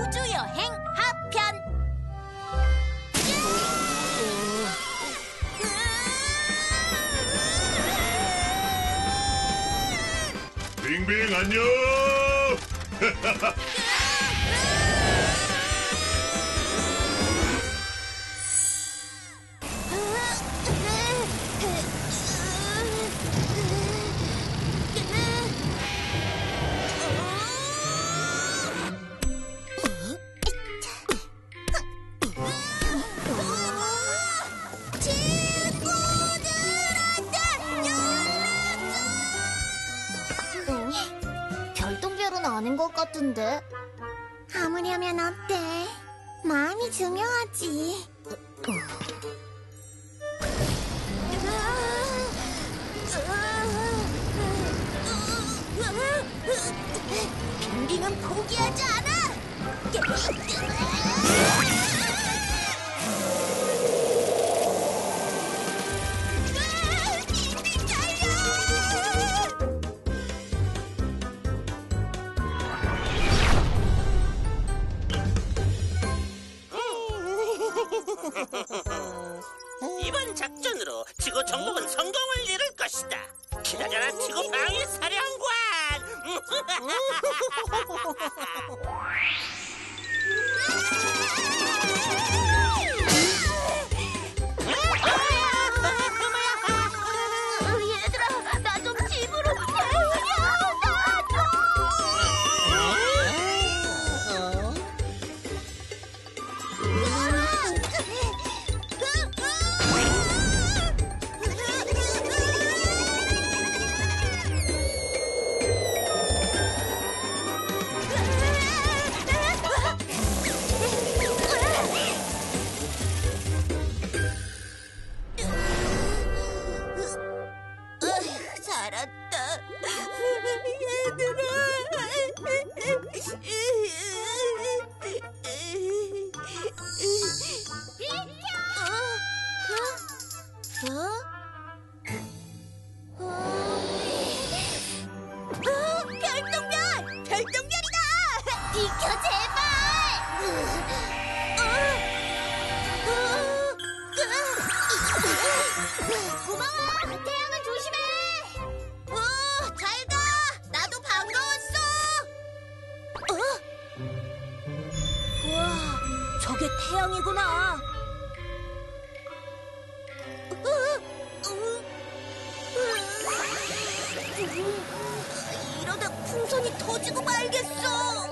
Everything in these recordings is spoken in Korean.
우주여행 하편. 빙빙 안녕. 별똥별은 아닌 것 같은데. 아무려면 어때? 마음이 중요하지. 빙빙은 포기하지 않아. 빙빙 달려! 이번 작전으로 지구 정복은 성공을 이룰 것이다. 기다려라, 지구 방위 사령관. 얘들아, 나 좀 집으로 데려다 줘. 살았다. 별똥별! 별똥별이다! 비켜, 제발! 고마워! 태양은 조심해! 잘 가! 나도 반가웠어! 우와, 저게 태양이구나! 이러다 풍선이 터지고 말겠어!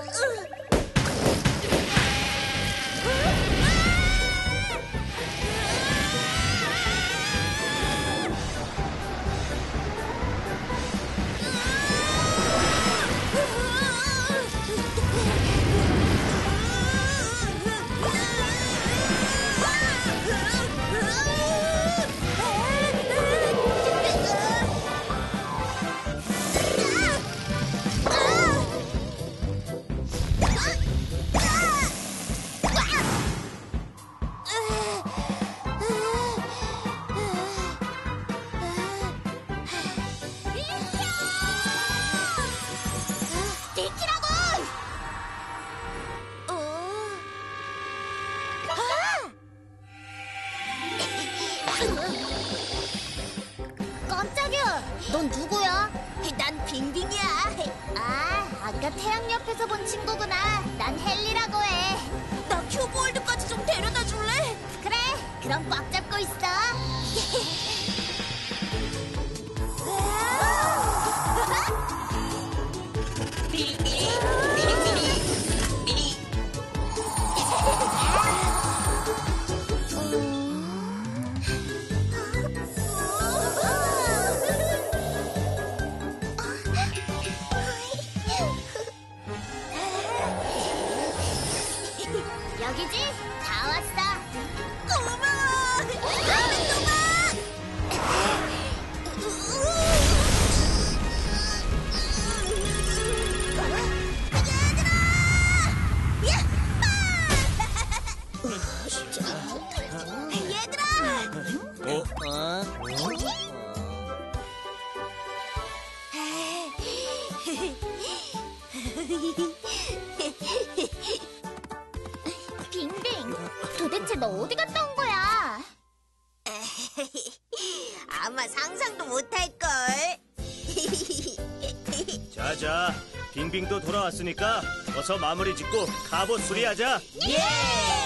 깜짝이야. 넌 누구야? 난 빙빙이야. 아까 태양 옆에서 본 친구구나. 난 헨리라고 해. 나 큐브월드까지 좀 데려다 줄래? 그래, 그럼 꽉 잡고 있어. 여기지? 다 왔어. 고마워. 다음에 또 봐. 빙빙도 돌아왔으니까 어서 마무리 짓고 갑옷 수리하자. 예!